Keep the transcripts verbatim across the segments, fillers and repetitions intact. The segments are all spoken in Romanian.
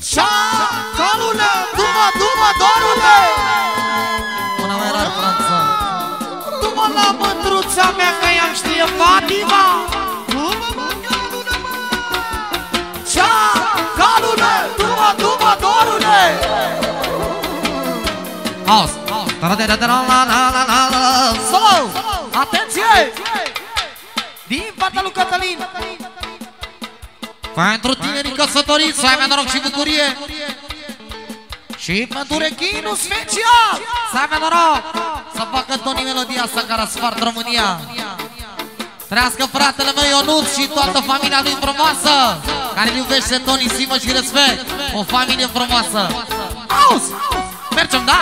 Șacalule, du-mă, du-mă, dorule! Una mai rar, Franța. Du-mă la mândruța mea, că ea știe Fatima! Șacalule, du-mă, du-mă, dorule! Auzi! Solo! Atenție! Din partea lui Cătălin! Pentru tinerii căsătoriți, să ai mai noroc și bucurie. Și pentru rechinul special, să ai mai noroc. Să facă Toni melodia asta care a spart România. Trăiască fratele meu Ionuț și toată familia lui frumoasă, care îl iubește Toni, stimă și respect. O familie frumoasă. Auzi! Mergem, da?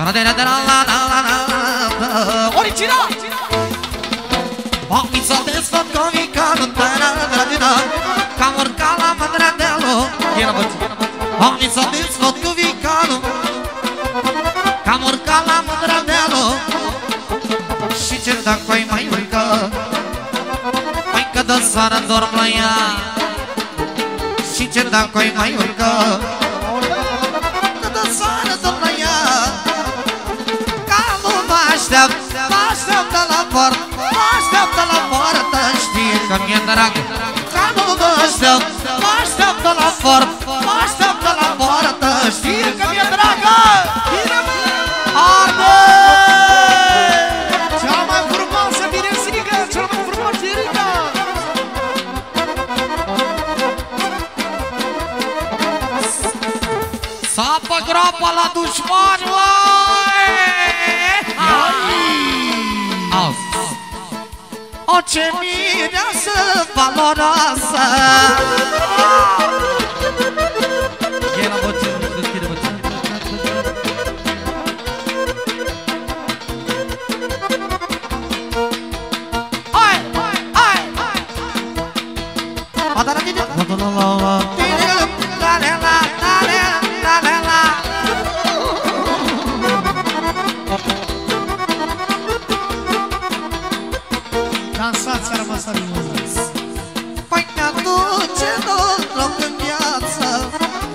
Original! Mi s-a desfăt comicanul, că-am urcat la mândrea dealul. Mi s-a desfăt comicanul, că-am urcat la mândrea dealul. Și ce dacă ai mai urcă, mai că de seară dorm la ea. Și ce dacă ai mai urcă, că de seară dorm la ea. Ca nu mă aștept, mă așteaptă la port, mă așteaptă la poartă, știe că mi-e dragă. Ca nu mă aștept, mă așteaptă la port, mă așteaptă la poartă, știe că mi-e dragă. Arde! Cea mai frumoasă mirezică, cea mai frumoasă irică! Sapă groapa la dușmani, uai! Auzi! O, ce mireasă valoroasă! E la bățin, deschide bățin. Hai! Hai! Hai! Adara tine! Dansați, a rămas arămâns. Păi ne-aduce noroc în viață,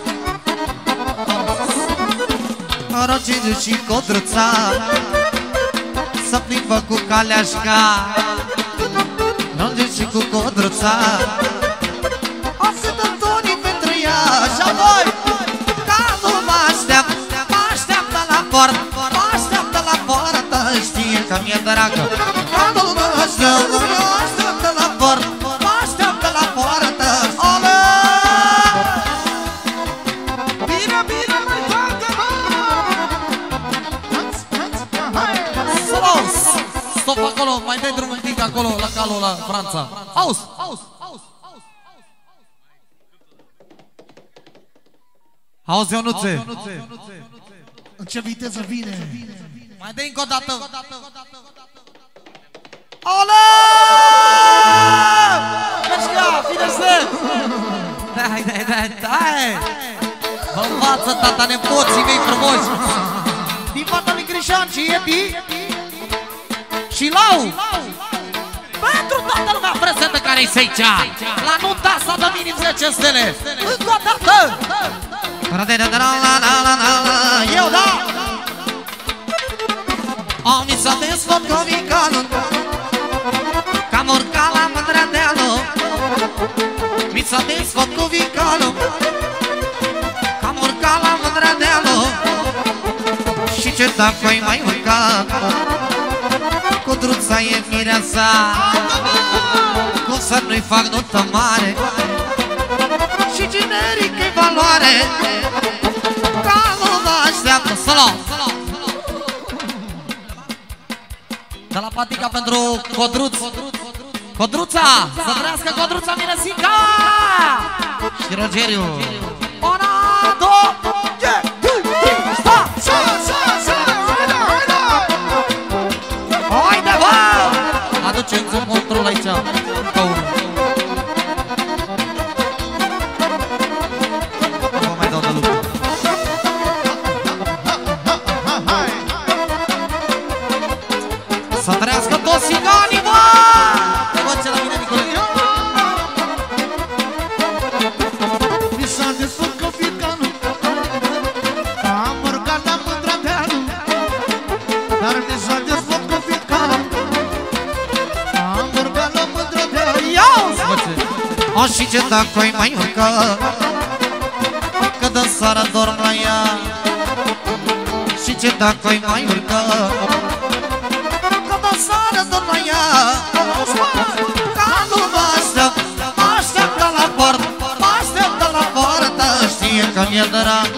Rogiu și Codruța să plimbă cu caleașca. Rogiu și cu Codruța o să dă Toni pentru ea. Și apoi, ca nu mă aștept, mă așteaptă la port, mă așteaptă la poartă, știe că mi-e dragă. Ca nu mă aștept, mă așteaptă la port, mă așteaptă la poartă. Ole! Bine, bine, mai toată, Salut! Stop acolo, mai dai drumul un pic acolo, la calul la Franța. Auzi! Auzi! Auzi, Ionuțe! în ce viteză vine? Mai dai încă o dată! Ole! Mergi ea, fine-se! Dai, dai, dai, dai! Vă învață, tata, nepoții mei frumoși! Din partea lui Crișan și Edi și Lau! Pentru toată lumea prezentă care-i seicea! La nunta asta dă minim zece stele! Încă o dată! Eu, da! Am mi s-a desfăt comicanul, că-am urcat la mândrea dealul. Mi s-a desfăt comicanul, că-am urcat la mândrea dealul. Și ce dacă ai mai urcat, Codruța e mireasa, cum să nu-i fac notă mare, și generic-i valoare. Ca nu mă așteaptă, solo! De la patica pentru Codruț. Codruța! Să trăiască Codruța Mirezica! Și Rogeriu. Una, două, trei, sta! Haide, bă! Aduceți un control aici. Ca unul. Nu vă mai dau de lucru. Să trăiască toți țiganii, bă! Te văd ce la mine, Nicolae. Mi s-a O, și ce dacă ai mai urcat, că de seara dorm la ea. Și ce dacă ai mai urcat, că de seara dorm la ea. Calul mă aștept, mă așteaptă la poartă, mă așteaptă la poartă. Știe că mi-e drag,